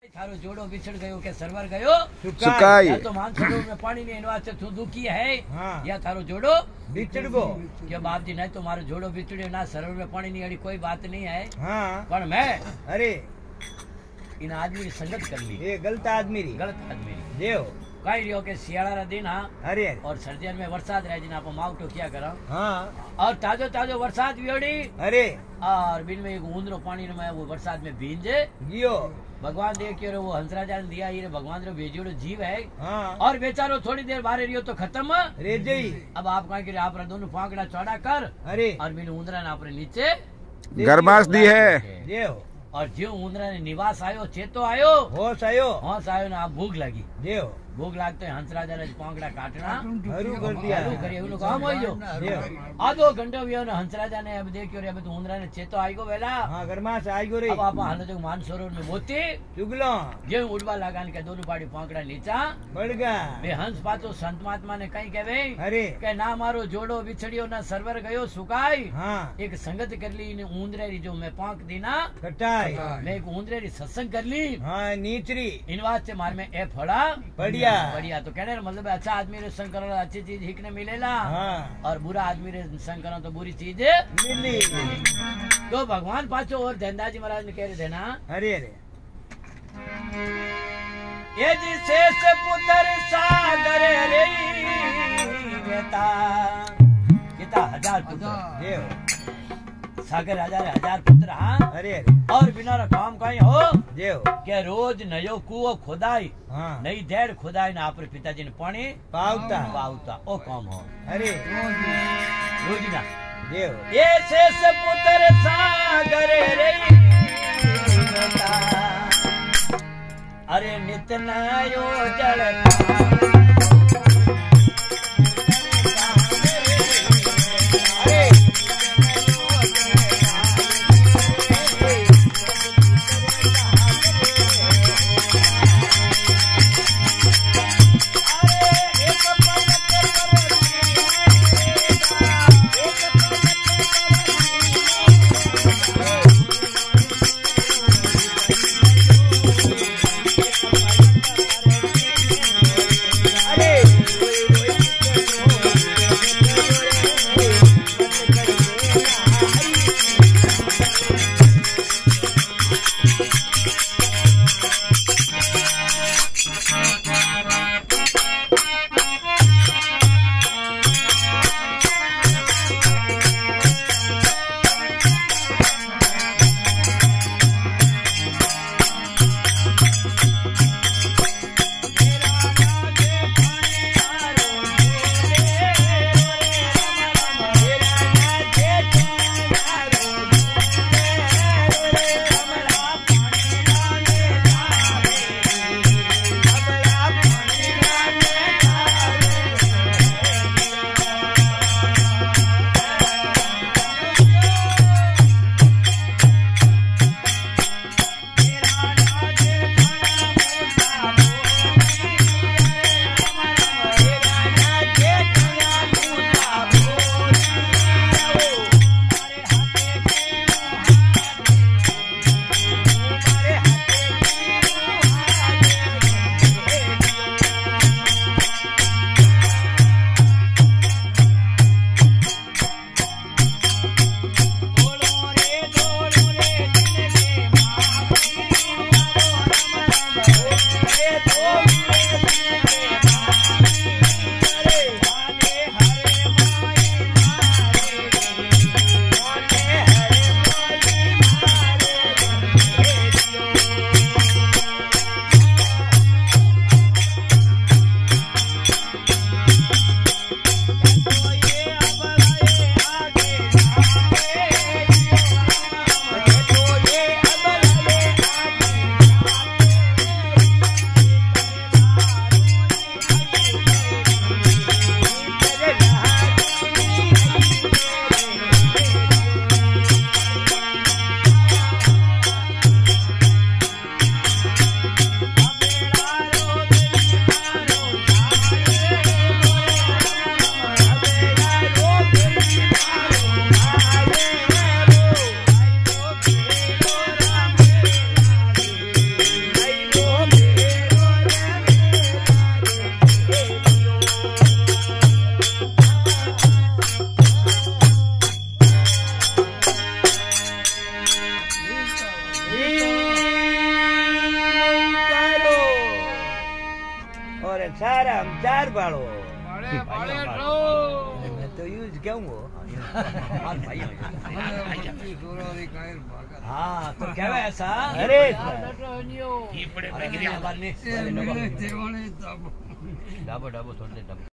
थारो जोड़ो बिछड़ गयो के सरवर गयो सुकाई। या तो मानसरोवर में पानी नहीं इनवास्ते तू दुखी है हाँ। या थारो जोड़ो बिछड़ गो। क्या बाप जी नहीं तुम्हारो जोड़ो बिछड़े ना सरोवर में पानी नहीं अड़ी कोई बात नहीं है। हाँ। पर मैं अरे इन आदमी की संगत कर ली। ये गलत आदमी री। गलत आदमी देव कई रियो के सियाड़ा दिन हाँ अरे और सर्दियन में वरसाद रहे जिन आप मावटो क्या करा हाँ। और ताजो ताजो वरसाद वियोड़ी अरे और बिन में एक ऊंदरो पानी में वो वरसाद में भींजे गियो। भगवान देख के वो हंसराजा ने दिया ये भगवान रो भेजियोड़ो जीव है। हाँ। और बेचारो थोड़ी देर बाहर रियो तो खत्म रे जई। अब आप कहा कि आप दोनों फांकड़ा चौड़ा कर अरे और बिन ऊंदरा ने अपने नीचे गरमास दी है। देव और जो ऊंदरा ने निवास आयो चेतो आयो होश आयो। होश आयो ना भूख लगी। देव भूख लागते हंसराजा ने पांकड़ा काटना हरू कर दिया। हरू करिए उन काम होई जो देव आधो घंटो वियो ने हंसराजा ने अब देखियो रे अब तो ऊंदरा ने चेतो आई गो वेला। हाँ गरमास आई गो रे। अब आप हाल जो मानसरोवर में मोती चुगलो जे उड़वा लगान के दोनों पाड़ी पांकड़ा नीचा बढ़ गया। बे हंस पातो संत महात्मा ने कहीं कहवे अरे के ना मारो जोड़ो बिछड़ियो ना सरवर गयो सुकाई। हाँ। एक संगत कर ली ने ऊंदरे री जो मैं पांक दी ना कटाई। मैं एक ऊंदरे री सत्संग कर ली हाँ नीचरी। इन वास्ते मार में ए फड़ा बढ़िया। बढ़िया तो कहने का मतलब अच्छा आदमी रे संग करो अच्छी चीज हिकने मिलेला। हाँ। और बुरा आदमी रे संग करो तो बुरी चीज मिली। तो भगवान पाचो और धनदाजी महाराज ने कह रहे थे ना अरे अरे ये जी शेष पुत्र सागर रे बेटा किता 1000 पुत्र देव सागर 1000 पुत्र हाँ। अरे अरे और बिना काम कहीं हो देव के रोज नयो कुओ खोदाई हाँ। नई देर खोदाई ना आपरे पिताजी ने पानी पावता। पावता ओ काम हो अरे रोज ना देव ये शेष पुत्र सागर रे बेटा अरे नित नयो जल और सारा हम 4 बाड़ो बाड़े बाड़े रो मैं तो यूज क्यों हो हाल भाई हो जाए। सोरारी कायर भागा हाँ तो क्या है ऐसा अरे ये पड़े अरे बार नहीं ये मेरे देवाने तब डाबो डाबो थोड़ी देर डाबो